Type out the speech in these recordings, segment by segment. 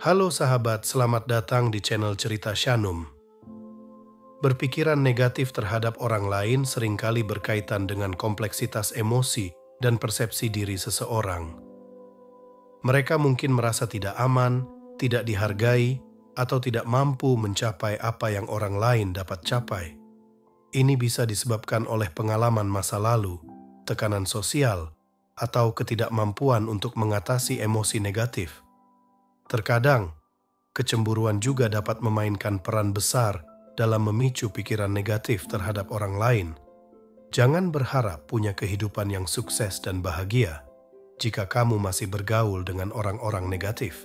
Halo sahabat, selamat datang di channel Cerita Shanum. Berpikiran negatif terhadap orang lain seringkali berkaitan dengan kompleksitas emosi dan persepsi diri seseorang. Mereka mungkin merasa tidak aman, tidak dihargai, atau tidak mampu mencapai apa yang orang lain dapat capai. Ini bisa disebabkan oleh pengalaman masa lalu, tekanan sosial, atau ketidakmampuan untuk mengatasi emosi negatif. Terkadang, kecemburuan juga dapat memainkan peran besar dalam memicu pikiran negatif terhadap orang lain. Jangan berharap punya kehidupan yang sukses dan bahagia jika kamu masih bergaul dengan orang-orang negatif.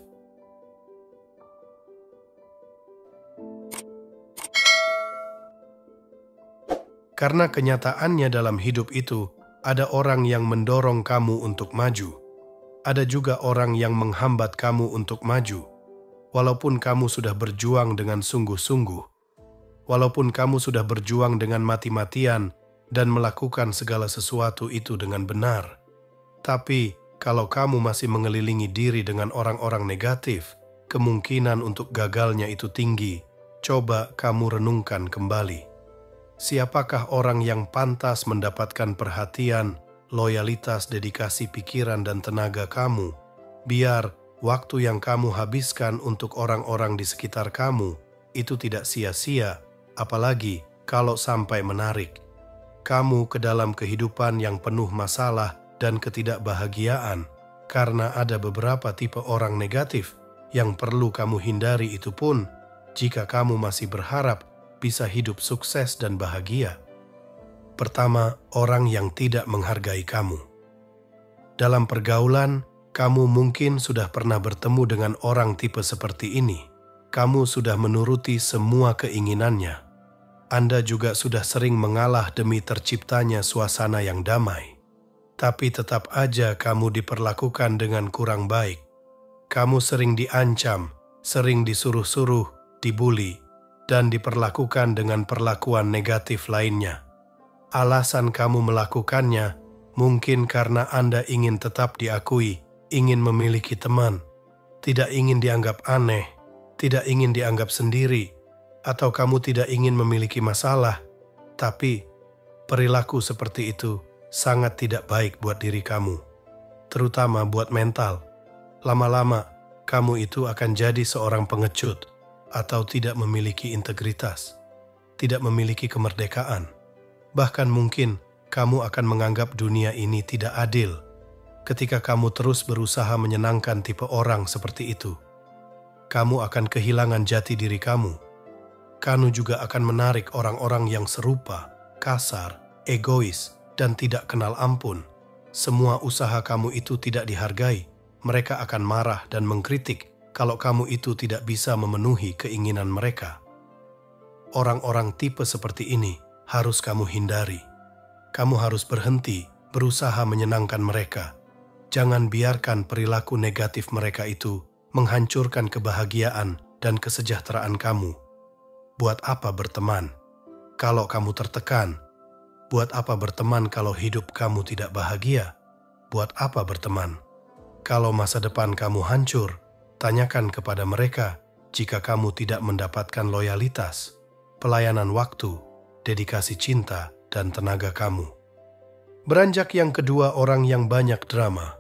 Karena kenyataannya dalam hidup itu, ada orang yang mendorong kamu untuk maju. Ada juga orang yang menghambat kamu untuk maju. Walaupun kamu sudah berjuang dengan sungguh-sungguh, walaupun kamu sudah berjuang dengan mati-matian dan melakukan segala sesuatu itu dengan benar, tapi kalau kamu masih mengelilingi diri dengan orang-orang negatif, kemungkinan untuk gagalnya itu tinggi. Coba kamu renungkan kembali. Siapakah orang yang pantas mendapatkan perhatian, loyalitas, dedikasi pikiran dan tenaga kamu, biar waktu yang kamu habiskan untuk orang-orang di sekitar kamu itu tidak sia-sia, apalagi kalau sampai menarik kamu ke dalam kehidupan yang penuh masalah dan ketidakbahagiaan, karena ada beberapa tipe orang negatif yang perlu kamu hindari. Itu pun jika kamu masih berharap bisa hidup sukses dan bahagia. Pertama, orang yang tidak menghargai kamu. Dalam pergaulan, kamu mungkin sudah pernah bertemu dengan orang tipe seperti ini. Kamu sudah menuruti semua keinginannya. Anda juga sudah sering mengalah demi terciptanya suasana yang damai. Tapi tetap aja kamu diperlakukan dengan kurang baik. Kamu sering diancam, sering disuruh-suruh, dibuli, dan diperlakukan dengan perlakuan negatif lainnya. Alasan kamu melakukannya mungkin karena Anda ingin tetap diakui, ingin memiliki teman, tidak ingin dianggap aneh, tidak ingin dianggap sendiri, atau kamu tidak ingin memiliki masalah. Tapi perilaku seperti itu sangat tidak baik buat diri kamu, terutama buat mental. Lama-lama, kamu itu akan jadi seorang pengecut, atau tidak memiliki integritas, tidak memiliki kemerdekaan. Bahkan mungkin kamu akan menganggap dunia ini tidak adil ketika kamu terus berusaha menyenangkan tipe orang seperti itu. Kamu akan kehilangan jati diri kamu. Kamu juga akan menarik orang-orang yang serupa, kasar, egois, dan tidak kenal ampun. Semua usaha kamu itu tidak dihargai. Mereka akan marah dan mengkritik kalau kamu itu tidak bisa memenuhi keinginan mereka. Orang-orang tipe seperti ini harus kamu hindari. Kamu harus berhenti berusaha menyenangkan mereka. Jangan biarkan perilaku negatif mereka itu menghancurkan kebahagiaan dan kesejahteraan kamu. Buat apa berteman kalau kamu tertekan? Buat apa berteman kalau hidup kamu tidak bahagia? Buat apa berteman kalau masa depan kamu hancur? Tanyakan kepada mereka jika kamu tidak mendapatkan loyalitas, pelayanan waktu, dedikasi cinta, dan tenaga kamu. Beranjak yang kedua, orang yang banyak drama.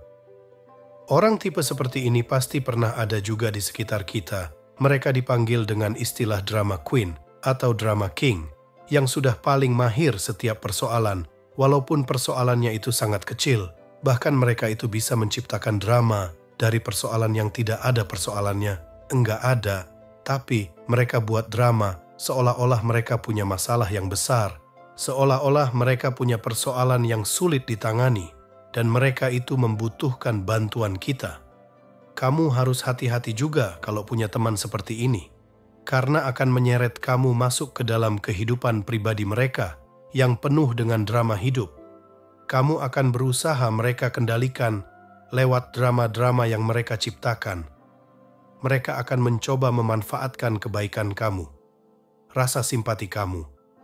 Orang tipe seperti ini pasti pernah ada juga di sekitar kita. Mereka dipanggil dengan istilah drama queen atau drama king, yang sudah paling mahir setiap persoalan, walaupun persoalannya itu sangat kecil. Bahkan mereka itu bisa menciptakan drama dari persoalan yang tidak ada persoalannya, enggak ada, tapi mereka buat drama seolah-olah mereka punya masalah yang besar, seolah-olah mereka punya persoalan yang sulit ditangani, dan mereka itu membutuhkan bantuan kita. Kamu harus hati-hati juga kalau punya teman seperti ini, karena akan menyeret kamu masuk ke dalam kehidupan pribadi mereka yang penuh dengan drama hidup. Kamu akan berusaha mereka kendalikan lewat drama-drama yang mereka ciptakan. Mereka akan mencoba memanfaatkan kebaikan kamu, rasa simpati kamu,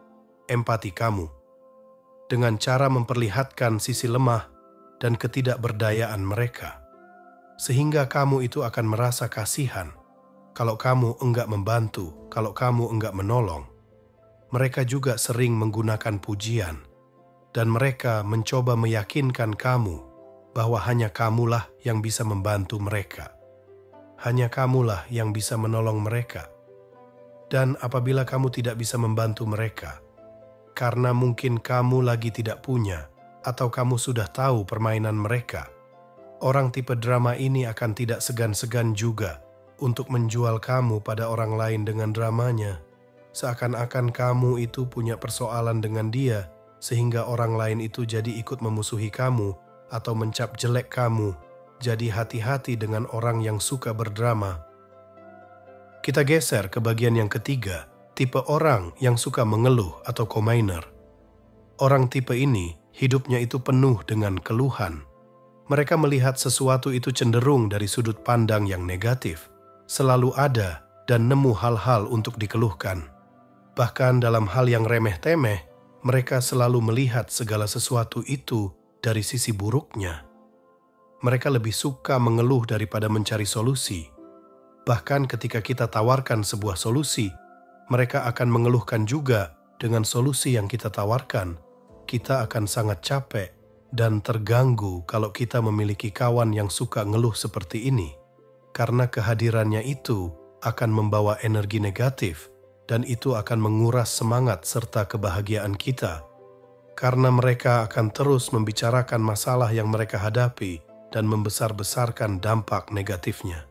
empati kamu, dengan cara memperlihatkan sisi lemah dan ketidakberdayaan mereka, sehingga kamu itu akan merasa kasihan kalau kamu enggak membantu, kalau kamu enggak menolong. Mereka juga sering menggunakan pujian, dan mereka mencoba meyakinkan kamu bahwa hanya kamulah yang bisa membantu mereka. Hanya kamulah yang bisa menolong mereka. Dan apabila kamu tidak bisa membantu mereka, karena mungkin kamu lagi tidak punya, atau kamu sudah tahu permainan mereka, orang tipe drama ini akan tidak segan-segan juga untuk menjual kamu pada orang lain dengan dramanya. Seakan-akan kamu itu punya persoalan dengan dia, sehingga orang lain itu jadi ikut memusuhi kamu atau mencap jelek kamu. Jadi hati-hati dengan orang yang suka berdrama. Kita geser ke bagian yang ketiga, tipe orang yang suka mengeluh atau complainer. Orang tipe ini, hidupnya itu penuh dengan keluhan. Mereka melihat sesuatu itu cenderung dari sudut pandang yang negatif, selalu ada dan nemu hal-hal untuk dikeluhkan. Bahkan dalam hal yang remeh-temeh, mereka selalu melihat segala sesuatu itu dari sisi buruknya. Mereka lebih suka mengeluh daripada mencari solusi. Bahkan ketika kita tawarkan sebuah solusi, mereka akan mengeluhkan juga dengan solusi yang kita tawarkan. Kita akan sangat capek dan terganggu kalau kita memiliki kawan yang suka ngeluh seperti ini. Karena kehadirannya itu akan membawa energi negatif dan itu akan menguras semangat serta kebahagiaan kita. Karena mereka akan terus membicarakan masalah yang mereka hadapi dan membesar-besarkan dampak negatifnya.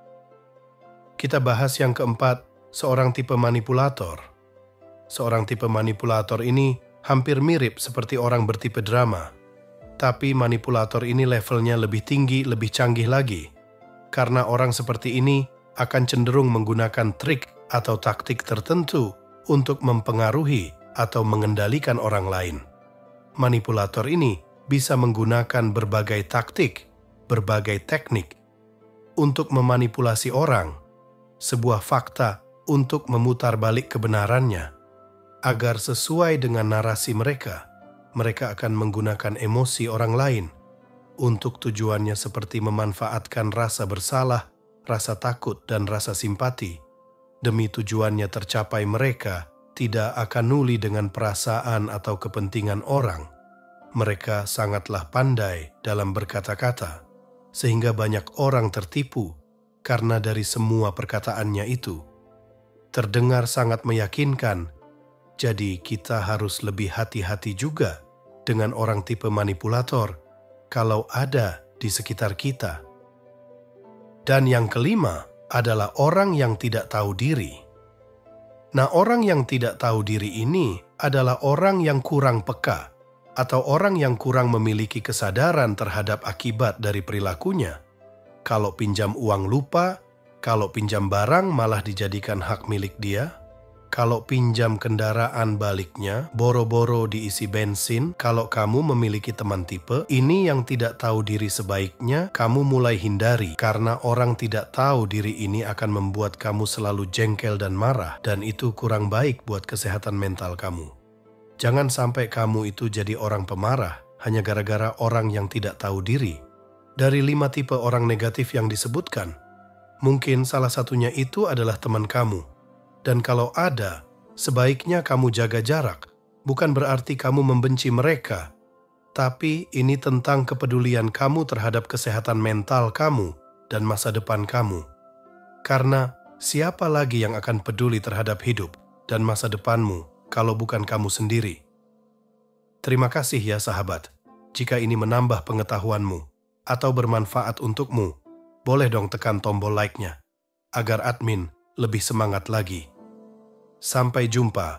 Kita bahas yang keempat, seorang tipe manipulator. Seorang tipe manipulator ini hampir mirip seperti orang bertipe drama. Tapi manipulator ini levelnya lebih tinggi, lebih canggih lagi. Karena orang seperti ini akan cenderung menggunakan trik atau taktik tertentu untuk mempengaruhi atau mengendalikan orang lain. Manipulator ini bisa menggunakan berbagai taktik, berbagai teknik untuk memanipulasi orang, sebuah fakta untuk memutar balik kebenarannya, agar sesuai dengan narasi mereka. Mereka akan menggunakan emosi orang lain untuk tujuannya seperti memanfaatkan rasa bersalah, rasa takut, dan rasa simpati. Demi tujuannya tercapai mereka tidak akan nuli dengan perasaan atau kepentingan orang. Mereka sangatlah pandai dalam berkata-kata, sehingga banyak orang tertipu karena dari semua perkataannya itu. Terdengar sangat meyakinkan, jadi kita harus lebih hati-hati juga dengan orang tipe manipulator kalau ada di sekitar kita. Dan yang kelima adalah orang yang tidak tahu diri. Nah, orang yang tidak tahu diri ini adalah orang yang kurang peka atau orang yang kurang memiliki kesadaran terhadap akibat dari perilakunya. Kalau pinjam uang lupa, kalau pinjam barang malah dijadikan hak milik dia. Kalau pinjam kendaraan baliknya, boro-boro diisi bensin. Kalau kamu memiliki teman tipe ini yang tidak tahu diri sebaiknya, kamu mulai hindari karena orang tidak tahu diri ini akan membuat kamu selalu jengkel dan marah, dan itu kurang baik buat kesehatan mental kamu. Jangan sampai kamu itu jadi orang pemarah hanya gara-gara orang yang tidak tahu diri. Dari 5 tipe orang negatif yang disebutkan, mungkin salah satunya itu adalah teman kamu. Dan kalau ada, sebaiknya kamu jaga jarak. Bukan berarti kamu membenci mereka, tapi ini tentang kepedulian kamu terhadap kesehatan mental kamu dan masa depan kamu. Karena siapa lagi yang akan peduli terhadap hidup dan masa depanmu kalau bukan kamu sendiri? Terima kasih ya sahabat. Jika ini menambah pengetahuanmu atau bermanfaat untukmu, boleh dong tekan tombol like-nya agar admin lebih semangat lagi. Sampai jumpa.